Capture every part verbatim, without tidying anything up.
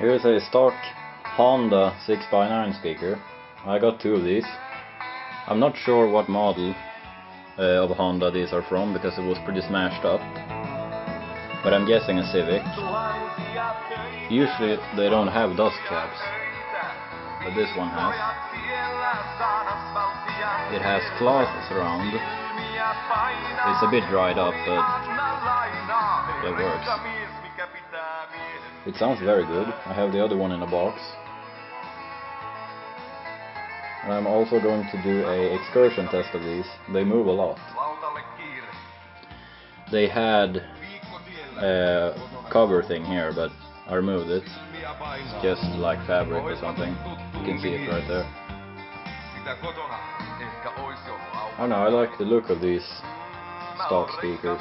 Here's a stock Honda six by nine speaker. I got two of these. I'm not sure what model uh, of Honda these are from because it was pretty smashed up, but I'm guessing a Civic. Usually they don't have dust caps, but this one has. It has cloth surround. It's a bit dried up, but it works. It sounds very good. I have the other one in a box. And I'm also going to do a excursion test of these. They move a lot. They had a cover thing here, but I removed it. It's just like fabric or something. You can see it right there. I don't know, I like the look of these stock speakers.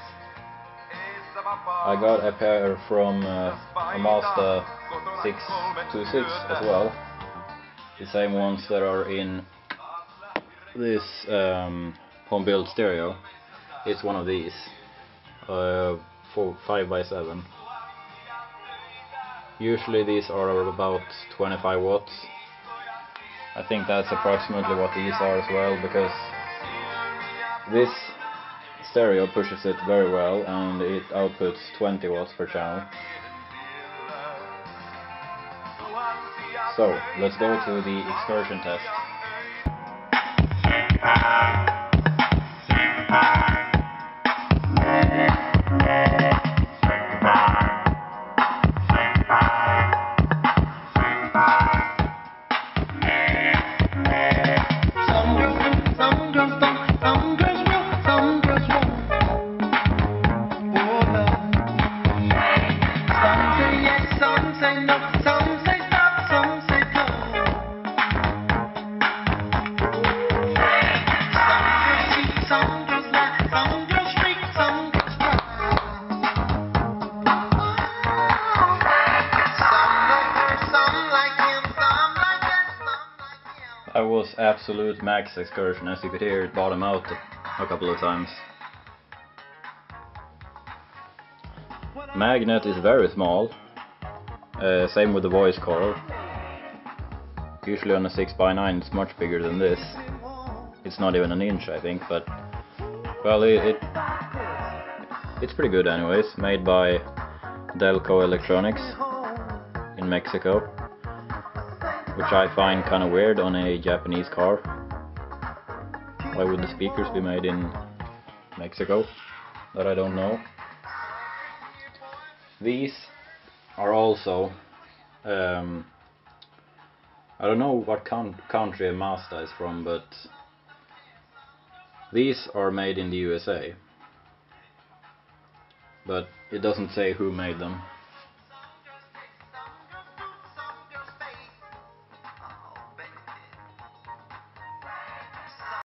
I got a pair from uh, a Mazda six twenty-six as well. The same ones that are in this um, home-built stereo. It's one of these, uh, for five by seven. Usually these are about twenty-five watts. I think that's approximately what these are as well, because this stereo pushes it very well and it outputs twenty watts per channel. So, let's go to the excursion test. I was absolute max excursion. As you could hear, it bottomed out a couple of times. Magnet is very small. Uh, same with the voice coil. Usually on a six by nine it's much bigger than this. It's not even an inch, I think, but well, it, it it's pretty good anyways. Made by Delco Electronics in Mexico, which I find kind of weird on a Japanese car. Why would the speakers be made in Mexico? That I don't know. These are also um, I don't know what con country a Mazda is from, but these are made in the U S A, but it doesn't say who made them.